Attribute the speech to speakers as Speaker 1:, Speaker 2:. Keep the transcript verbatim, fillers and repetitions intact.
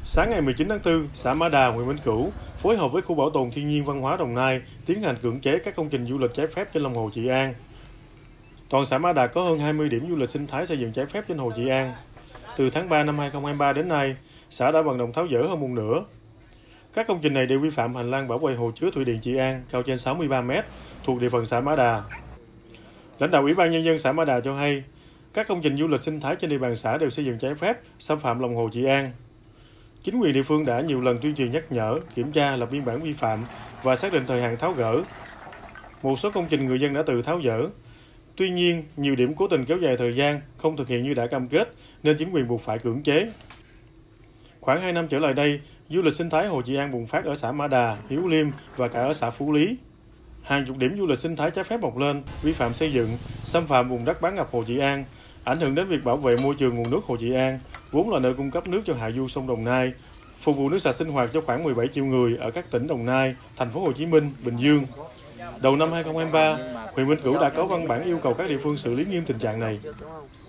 Speaker 1: Sáng ngày mười chín tháng tư, xã Mã Đà, huyện Vĩnh Cửu phối hợp với Khu Bảo tồn Thiên nhiên Văn hóa Đồng Nai tiến hành cưỡng chế các công trình du lịch trái phép trên lòng hồ Trị An. Toàn xã Mã Đà có hơn hai mươi điểm du lịch sinh thái xây dựng trái phép trên hồ Trị An. Từ tháng ba năm hai nghìn không trăm hai mươi ba đến nay, xã đã vận động tháo dỡ hơn một nửa. Các công trình này đều vi phạm hành lang bảo vệ hồ chứa thủy điện Trị An cao trên sáu mươi ba mét thuộc địa phận xã Mã Đà. Lãnh đạo Ủy ban Nhân dân xã Mã Đà cho hay, các công trình du lịch sinh thái trên địa bàn xã đều xây dựng trái phép, xâm phạm lòng hồ Trị An. Chính quyền địa phương đã nhiều lần tuyên truyền nhắc nhở, kiểm tra, lập biên bản vi phạm và xác định thời hạn tháo gỡ. Một số công trình người dân đã tự tháo dỡ. Tuy nhiên, nhiều điểm cố tình kéo dài thời gian, không thực hiện như đã cam kết, nên chính quyền buộc phải cưỡng chế. Khoảng hai năm trở lại đây, du lịch sinh thái hồ Trị An bùng phát ở xã Mã Đà, Hiếu Liêm và cả ở xã Phú Lý. Hàng chục điểm du lịch sinh thái trái phép mọc lên, vi phạm xây dựng, xâm phạm vùng đất bán ngập hồ Trị An, ảnh hưởng đến việc bảo vệ môi trường nguồn nước hồ Trị An, vốn là nơi cung cấp nước cho hạ du sông Đồng Nai, phục vụ nước sạch sinh hoạt cho khoảng mười bảy triệu người ở các tỉnh Đồng Nai, Thành phố Hồ Chí Minh, Bình Dương. Đầu năm hai nghìn không trăm hai mươi ba, huyện Vĩnh Cửu đã có văn bản yêu cầu các địa phương xử lý nghiêm tình trạng này.